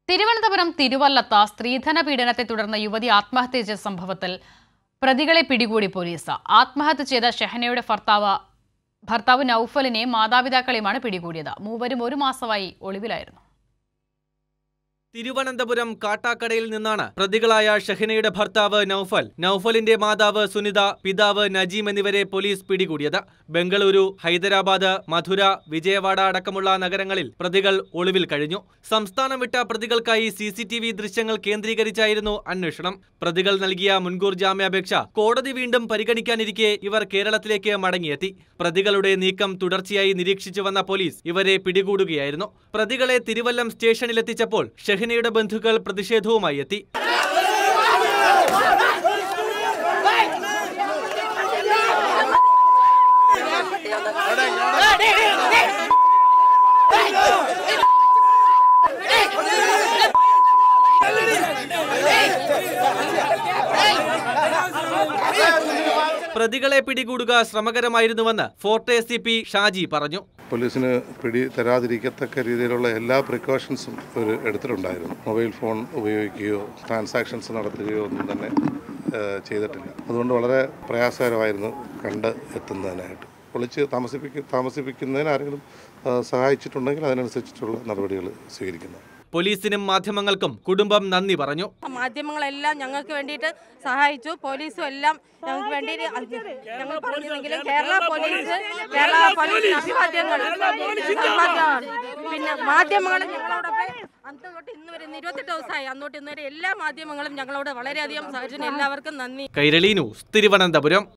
തിരുവനന്തപുരം തിരുവല്ലത്ത് സ്ത്രീധന പീഡനത്തെ തുടർന്ന് യുവതി ആത്മഹത്യ ചെയ്ത സംഭവത്തിൽ പ്രതികളെ പിടികൂടി പോലീസ്. ആത്മഹത്യ ചെയ്ത ഷെഹനയുടെ ഭർത്താവ് നൌഫലിനെയും മാതാപിതാക്കളെയുമാണ് പിടികൂടിയത്. മൂവരും 1 മാസമായി ഒളിവിലായിരുന്നു. തിരുവനന്തപുരം കാട്ടാക്കടയിൽ നിന്നാണ് പ്രതികളായ ഷെഹനയുടെ ഭർത്താവ് നൌഫലിന്റെ മാതാവ് സുനിത, പിതാവ് നജീം എന്നിവരെ പോലീസ് പിടികൂടിയത്. ബംഗളൂരു, ഹൈദരാബാദ്, മധുര, വിജയവാഡ അടക്കമുള്ള നഗരങ്ങളിൽ പ്രതികൾ ഒളിവിൽ കഴിഞ്ഞു. സംസ്ഥാനം വിട്ട പ്രതികൾക്കായി CCTV ദൃശ്യങ്ങൾ കേന്ദ്രീകരിച്ചായിരുന്നു അന്വേഷണം. പ്രതികൾ നൽകിയ മുൻകൂർ ജാമ്യാപേക്ഷ കോടതി വീണ്ടും പരിഗണിക്കാനിരിക്കെ ഇവർ കേരളത്തിലേക്ക് മടങ്ങിയെത്തി. പ്രതികളുടെ നീക്കം തുടർച്ചയായി നിരീക്ഷിച്ചു വന്ന പോലീസ് ഇവരെ പിടികൂടുകയായിരുന്നു. പ്രതികളെ തിരുവല്ലം സ്റ്റേഷനിലെത്തിച്ചപ്പോൾ ഷെഹനയുടെ ബന്ധുക്കൾ പ്രതിഷേധവുമായി എത്തി. പ്രതികളെ പിടികൂടുക ശ്രമകരമായിരുന്നുവെന്ന് ഫോർട്ട് SCP ഷാജി പറഞ്ഞു. പോലീസിന് പിടി തരാതിരിക്കത്തക്ക രീതിയിലുള്ള എല്ലാ പ്രിക്കോഷൻസും എടുത്തിട്ടുണ്ടായിരുന്നു. മൊബൈൽ ഫോൺ ഉപയോഗിക്കുകയോ ട്രാൻസാക്ഷൻസ് നടത്തുകയോ ഒന്നും തന്നെ ചെയ്തിട്ടില്ല. അതുകൊണ്ട് വളരെ പ്രയാസകരമായിരുന്നു കണ്ട് എത്തുന്നതിനായിട്ട്. ഒളിച്ച് താമസിപ്പിക്കുന്നതിന് ആരെങ്കിലും സഹായിച്ചിട്ടുണ്ടെങ്കിൽ അതിനനുസരിച്ചിട്ടുള്ള നടപടികൾ സ്വീകരിക്കുന്നു. പോലീസിനും മാധ്യമങ്ങൾക്കും കുടുംബം നന്ദി പറഞ്ഞു. മാധ്യമങ്ങളെല്ലാം ഞങ്ങൾക്ക് വേണ്ടിയിട്ട് സഹായിച്ചു. പോലീസും എല്ലാം ഞങ്ങൾക്ക് വേണ്ടിയിട്ട് ഞങ്ങൾ പറഞ്ഞിരുന്നെങ്കിലും കേരള പോലീസ് അഭിവാദ്യങ്ങൾ. പിന്നെ മാധ്യമങ്ങൾ ഞങ്ങളോടൊപ്പം അന്ന് തൊട്ട് ഇന്ന് വരെ 28 ദിവസമായി. അന്നോട്ട് ഇന്ന് വരെ എല്ലാ മാധ്യമങ്ങളും ഞങ്ങളോട് വളരെയധികം സഹകരിച്ചു. എല്ലാവർക്കും നന്ദി. കൈരളി ന്യൂസ്, തിരുവനന്തപുരം.